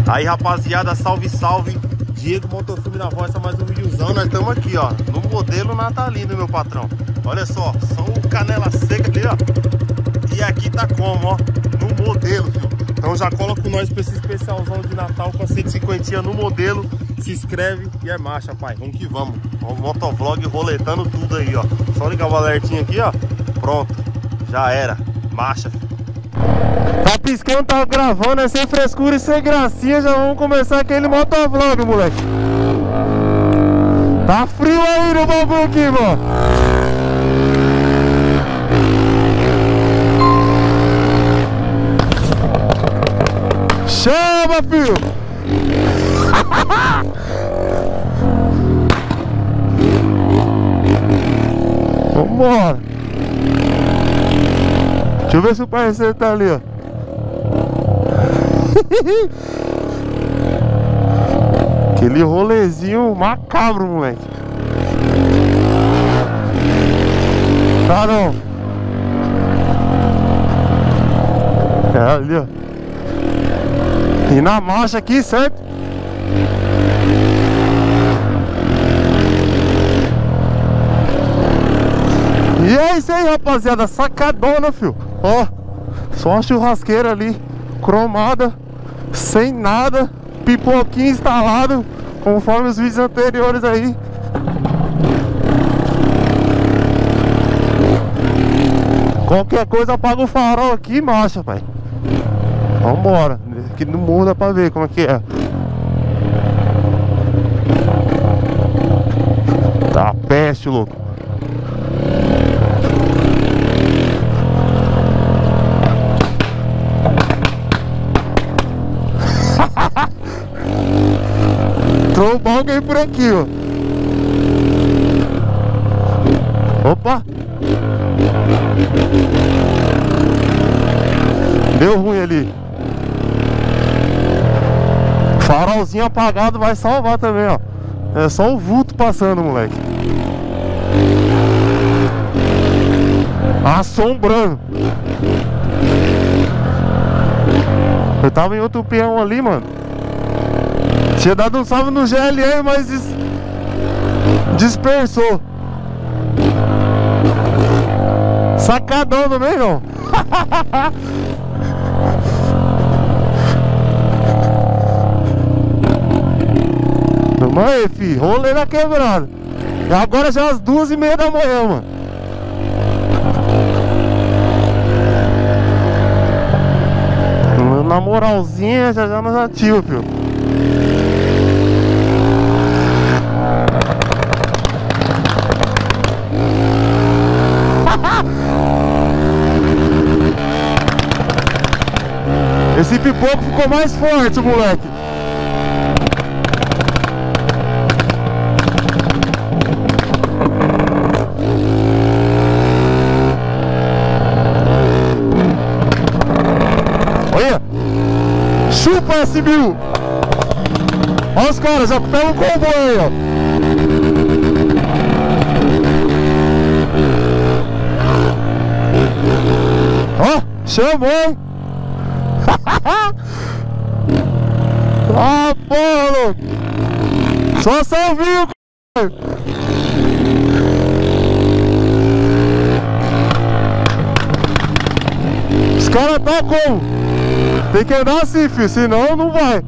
Aí, rapaziada, salve, salve. Diego Motofilme na voz, mais um videozão. Nós estamos aqui, ó, no modelo natalino, meu patrão. Olha só o canela seca ali, ó. E aqui tá como, ó, no modelo, filho. Então já cola com nós pra esse especialzão de Natal com a 150 no modelo. Se inscreve e é marcha, pai. Vamos que vamos. O motovlog roletando tudo aí, ó. Só ligar o alertinho aqui, ó. Pronto. Já era. Marcha, filho. Tá piscando, tá gravando, é sem frescura e sem gracinha. Já vamos começar aquele motovlog, moleque. Tá frio aí no bagulho aqui, mano. Chama, filho. Vambora. Deixa eu ver se o parceiro tá ali, ó. Aquele rolezinho macabro, moleque. Tá não. É ali, ó. E na marcha aqui, certo? E é isso aí, rapaziada. Sacadona, filho. Ó, só uma churrasqueira ali, cromada, sem nada, pipoquinho instalado, conforme os vídeos anteriores aí. Qualquer coisa apaga o farol aqui e marcha, pai. Vambora, aqui no morro dá pra ver como é que é. Tá peste, louco. Trombou alguém por aqui, ó. Opa! Deu ruim ali. Farolzinho apagado vai salvar também, ó. É só o vulto passando, moleque. Assombrando. Eu tava em outro peão ali, mano. Tinha dado um salve no GLM, mas dispersou. Sacadão também, não. Vamos aí, filho. Rolê na quebrada. Agora já é as 2h30 da manhã, mano. Na moralzinha, já nós ativos, filho. Esse pipoco ficou mais forte, moleque. Olha! Chupa S1000! Olha os caras, já pega o comboio aí, ó. Ó, chamou, hein? Ah, porra, louco! Só salvinho, c****. Os caras tá como? Tem que andar assim, filho, senão não vai.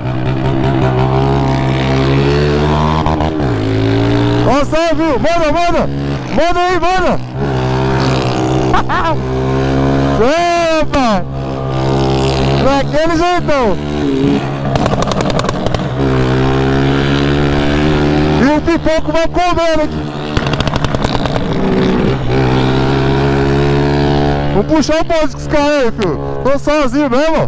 Ó, salvinho! Manda aí, manda! É, rapaz! Daquele jeitão. E o pipoco vai comendo aqui. Vou puxar o bonde com os caras aí, filho. Tô sozinho mesmo.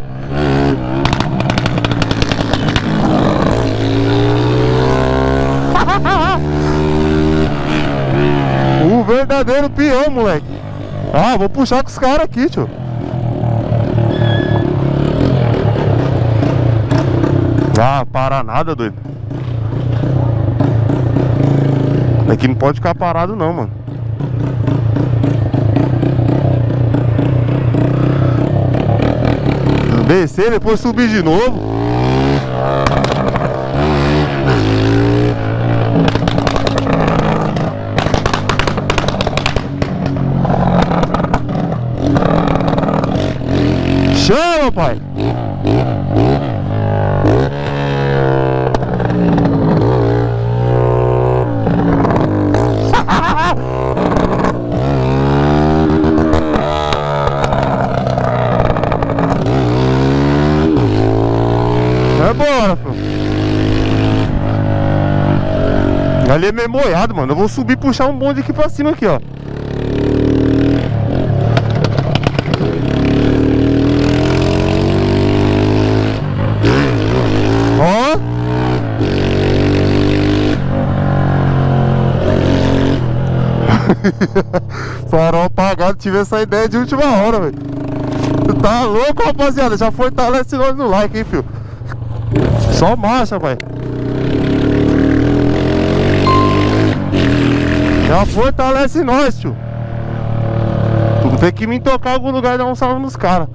O verdadeiro peão, moleque. Ah, vou puxar com os caras aqui, tio. Ah, para nada, doido. Aqui não pode ficar parado não, mano. Descer, depois subir de novo. Chama, pai! É bora, filho. Ali é meio molhado, mano. Eu vou subir e puxar um bonde aqui pra cima aqui, ó. Ó. Farol apagado, tive essa ideia de última hora, velho. Tá louco, rapaziada? Já fortalece nós no like, hein, filho. Só marcha, pai. Já fortalece nós, tio. Tu tem que me tocar em algum lugar e dar um salve nos caras.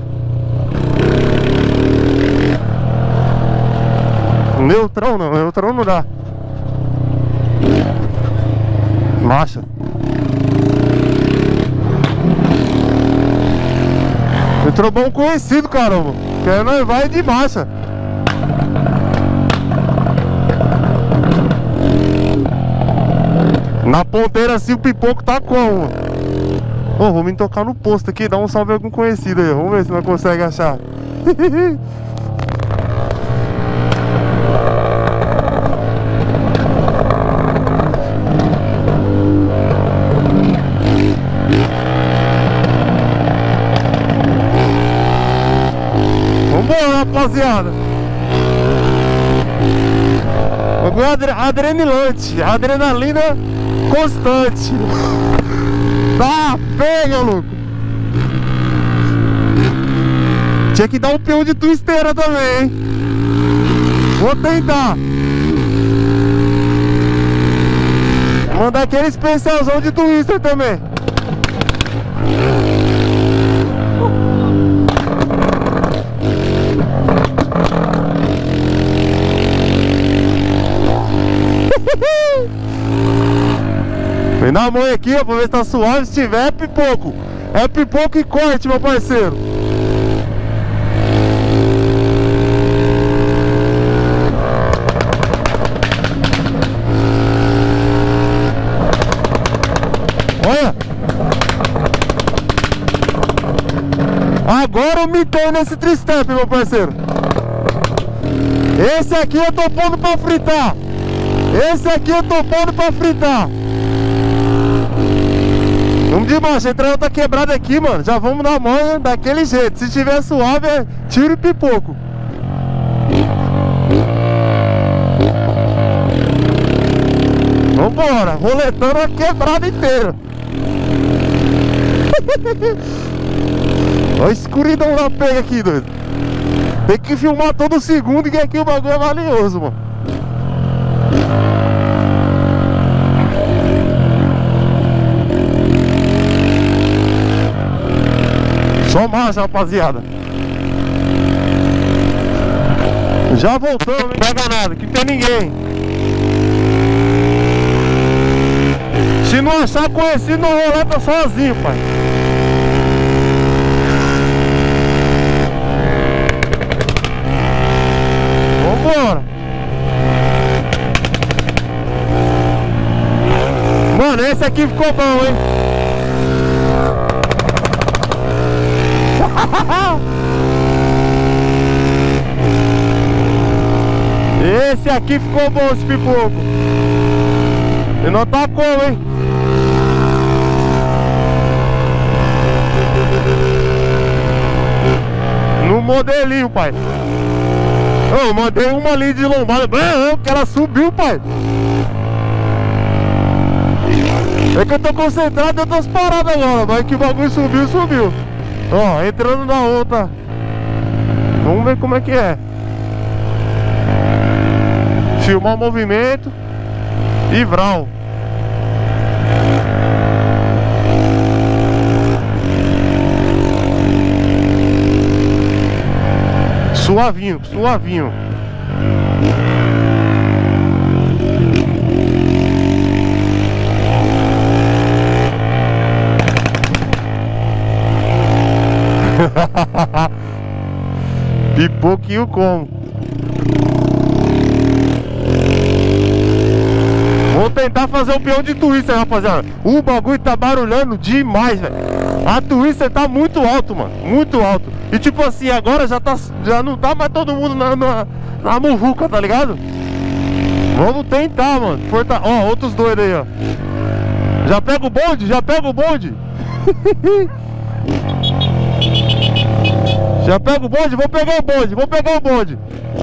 Neutrão não dá. Marcha. Entrou bom conhecido, caramba. Que nós vai de marcha. Na ponteira assim o pipoco tá como? Ô, vou me tocar no posto aqui, dar um salve a algum conhecido aí. Vamos ver se nós consegue achar. Vambora, rapaziada. Adrenilante, adrenalina constante. Tá, pega, louco. Tinha que dar um peão de twisteira também, hein? Vou tentar. Mandar aquele especialzão de twister também. Vem na mão aqui, ó, pra ver se tá suave. Se tiver, é pipoco. É pipoco e corte, meu parceiro. Olha. Agora eu mitei nesse tristep, meu parceiro. Esse aqui eu tô pondo pra fritar. Esse aqui eu tô pondo pra fritar. Vamos de marcha, entrando outra quebrada aqui, mano. Já vamos na manha daquele jeito. Se tiver suave, é tiro e pipoco. Vambora, roletando a quebrada inteira. Olha a escuridão da pega aqui, doido. Tem que filmar todo segundo, que aqui o bagulho é valioso, mano. Só marcha, rapaziada. Já voltamos, não pega nada, que não tem ninguém. Se não achar conhecido, não roleta sozinho, pai. Vambora. Mano, esse aqui ficou bom, hein? Esse aqui ficou bom, esse pipoco. E não tá como, hein? No modelinho, pai. Eu mandei uma ali de lombada. Que ela subiu, pai. É que eu tô concentrado em outras paradas agora. Mas que o bagulho subiu, subiu. Ó, entrando na outra. Vamos ver como é que é. Filmar o movimento. E vral. Suavinho, suavinho. Pipoquinho como. Vou tentar fazer um peão de twister, rapaziada. O bagulho tá barulhando demais, velho. A twister tá muito alto, mano. Muito alto. E tipo assim, agora já não tá mais todo mundo na muvuca, tá ligado? Vamos tentar, mano. Ó, outros doidos aí, ó. Já pega o bonde, já pega o bonde. Já pega o bonde, vou pegar o bonde, vou pegar o bonde.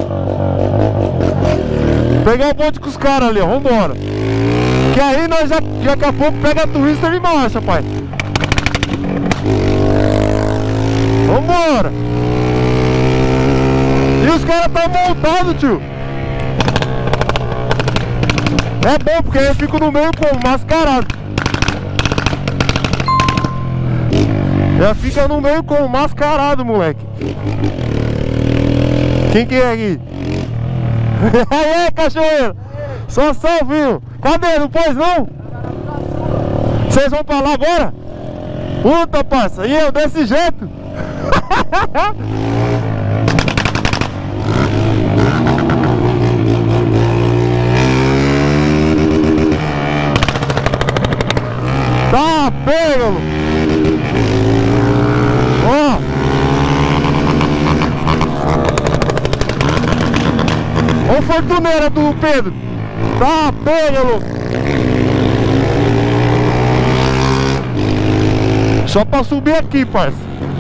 Pegar o bonde com os caras ali, ó, vambora. Que aí nós já daqui a pouco pega a twister e marcha, pai. Vambora. E os caras tá montados, tio. É bom porque aí eu fico no meio, pô, mascarado. Já fica no meio como mascarado, moleque. Quem que é aqui? Aí, cachoeiro. Só salvinho. Cadê? Não pôs não? Vocês vão pra lá agora? Puta, parça. E eu desse jeito? Tá, pega-lo. Ó, ó, fortuneira do Pedro. Tá, pega, louco. Só pra subir aqui, parça.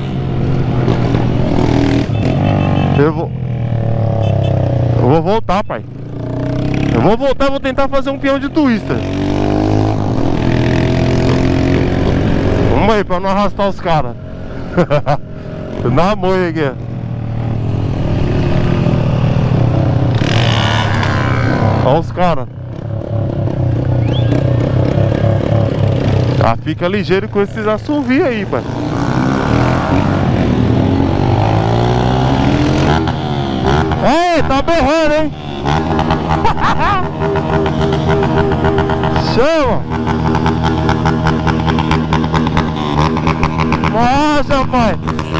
Eu vou voltar, pai. Eu vou voltar, vou tentar fazer um peão de twister. Vamos aí, pra não arrastar os caras. Na moia aqui. Olha os caras. Já fica ligeiro com esses assovios aí, pai. Ei, tá berrando, hein? Chama! Nossa, pai!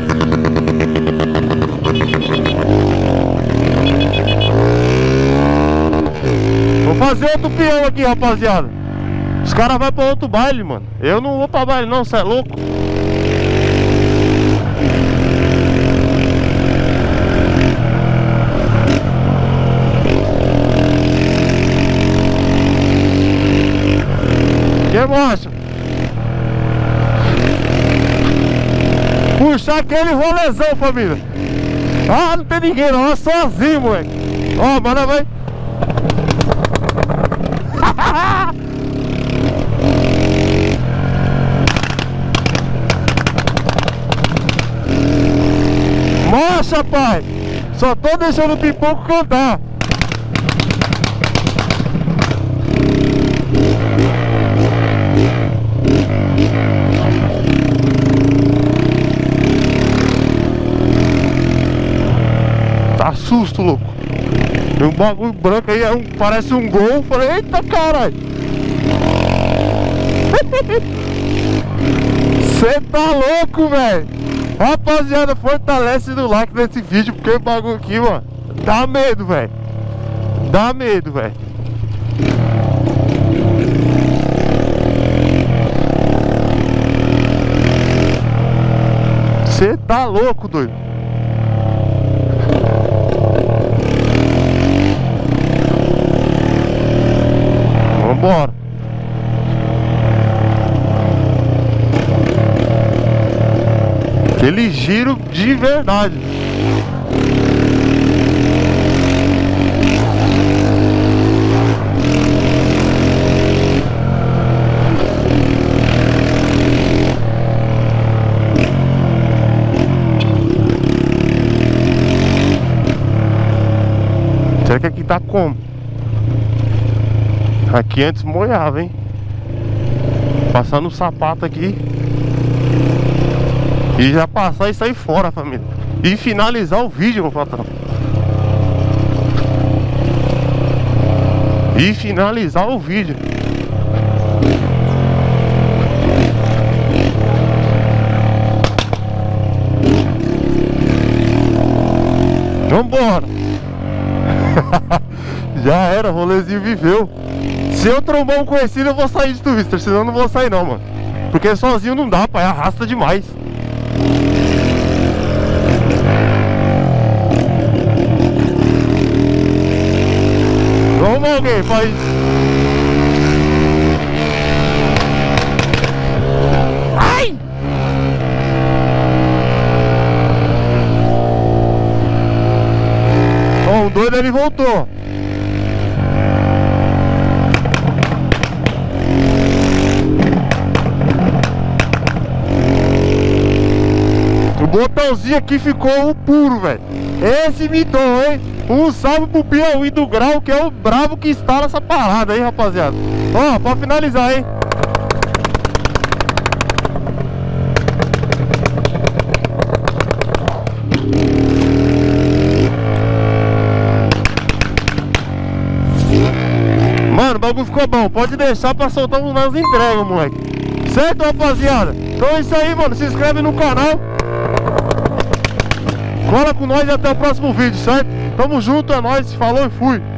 Vou fazer outro peão aqui, rapaziada. Os caras vão pra outro baile, mano. Eu não vou pra baile não, cê é louco. Que mostra? Puxar aquele rolezão, família. Ah, não tem ninguém não, é sozinho, moleque. Ó, mano, vai. Marcha, pai. Só tô deixando o Pipoco cantar. Tá susto, louco. Tem um bagulho branco aí, parece um gol. Falei, eita, caralho. Cê tá louco, velho. Rapaziada, fortalece no like nesse vídeo, porque o bagulho aqui, mano, dá medo, velho. Dá medo, velho. Cê tá louco, doido. Vambora. Aquele giro de verdade. Será que aqui tá como? Aqui antes molhava, hein? Passando o sapato aqui e já passar e sair fora, família. E finalizar o vídeo, meu patrão. e finalizar o vídeo. Vambora. Já era, rolezinho viveu. Se eu trombar um conhecido eu vou sair de Twister, senão eu não vou sair não, mano. Porque sozinho não dá, pai, arrasta demais. Vamos alguém, faz. Ai! Ó, o doido ele voltou. O botãozinho aqui ficou o puro, velho. Esse mitou, hein? Um salve pro Piauí do Grau, que é o brabo que instala essa parada aí, rapaziada. Ó, pra finalizar, hein? Mano, o bagulho ficou bom. Pode deixar pra soltar umas entregas, moleque. Certo, rapaziada? Então é isso aí, mano. Se inscreve no canal. Cola com nós e até o próximo vídeo, certo? Tamo junto, é nóis. Falou e fui.